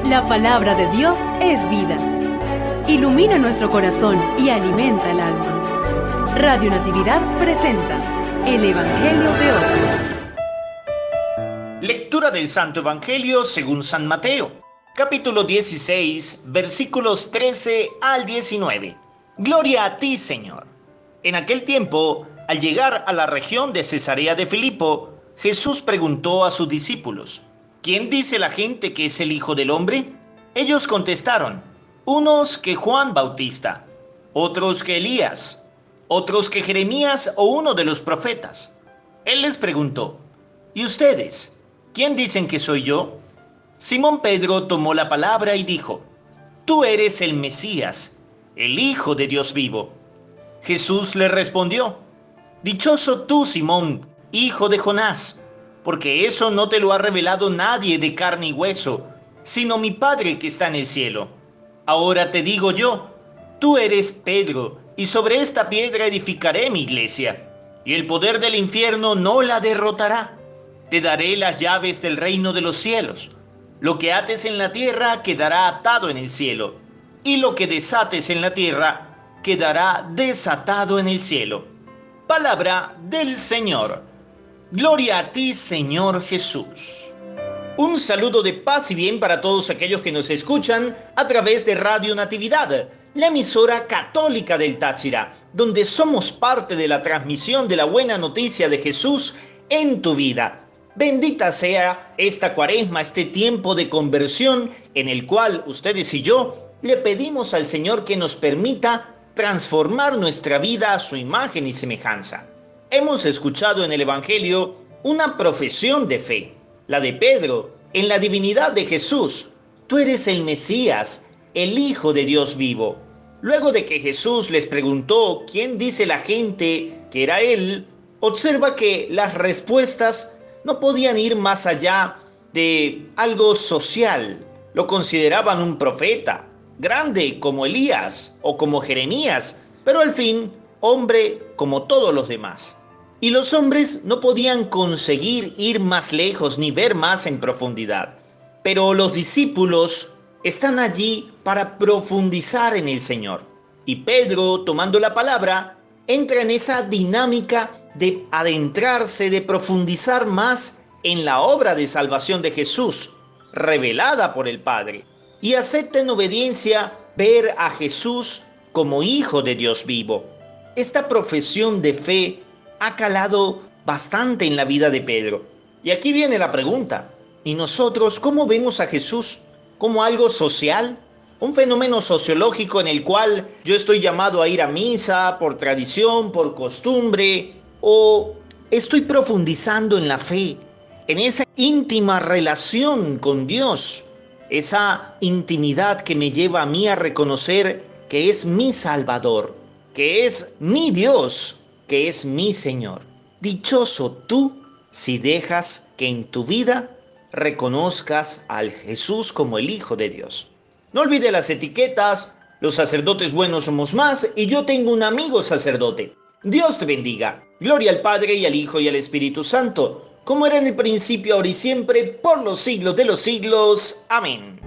La palabra de Dios es vida. Ilumina nuestro corazón y alimenta el alma. Radio Natividad presenta el Evangelio de hoy. Lectura del Santo Evangelio según San Mateo, capítulo 16, versículos 13 al 19. Gloria a ti, Señor. En aquel tiempo, al llegar a la región de Cesarea de Filipo, Jesús preguntó a sus discípulos: ¿Quién dice la gente que es el Hijo del Hombre? Ellos contestaron: unos que Juan Bautista, otros que Elías, otros que Jeremías o uno de los profetas. Él les preguntó: ¿y ustedes? ¿Quién dicen que soy yo? Simón Pedro tomó la palabra y dijo: Tú eres el Mesías, el Hijo de Dios vivo. Jesús le respondió: Dichoso tú, Simón, hijo de Jonás, porque eso no te lo ha revelado nadie de carne y hueso, sino mi Padre que está en el cielo. Ahora te digo yo, tú eres Pedro, y sobre esta piedra edificaré mi iglesia, y el poder del infierno no la derrotará. Te daré las llaves del reino de los cielos. Lo que ates en la tierra quedará atado en el cielo, y lo que desates en la tierra quedará desatado en el cielo. Palabra del Señor. Gloria a ti, Señor Jesús. Un saludo de paz y bien para todos aquellos que nos escuchan a través de Radio Natividad, la emisora católica del Táchira, donde somos parte de la transmisión de la buena noticia de Jesús en tu vida. Bendita sea esta cuaresma, este tiempo de conversión en el cual ustedes y yo le pedimos al Señor que nos permita transformar nuestra vida a su imagen y semejanza. Hemos escuchado en el Evangelio una profesión de fe, la de Pedro, en la divinidad de Jesús. Tú eres el Mesías, el Hijo de Dios vivo. Luego de que Jesús les preguntó quién dice la gente que era Él, observa que las respuestas no podían ir más allá de algo social. Lo consideraban un profeta, grande como Elías o como Jeremías, pero al fin, hombre como todos los demás. Y los hombres no podían conseguir ir más lejos ni ver más en profundidad. Pero los discípulos están allí para profundizar en el Señor. Y Pedro, tomando la palabra, entra en esa dinámica de adentrarse, de profundizar más en la obra de salvación de Jesús, revelada por el Padre. Y acepta en obediencia ver a Jesús como Hijo de Dios vivo. Esta profesión de fe ha calado bastante en la vida de Pedro. Y aquí viene la pregunta: ¿y nosotros cómo vemos a Jesús? ¿Como algo social? ¿Un fenómeno sociológico en el cual yo estoy llamado a ir a misa por tradición, por costumbre? ¿O estoy profundizando en la fe, en esa íntima relación con Dios? Esa intimidad que me lleva a mí a reconocer que es mi Salvador, que es mi Dios, que es mi Señor. Dichoso tú si dejas que en tu vida reconozcas al Jesús como el Hijo de Dios. No olvides las etiquetas: los sacerdotes buenos somos más, y yo tengo un amigo sacerdote. Dios te bendiga. Gloria al Padre, y al Hijo, y al Espíritu Santo, como era en el principio, ahora y siempre, por los siglos de los siglos. Amén.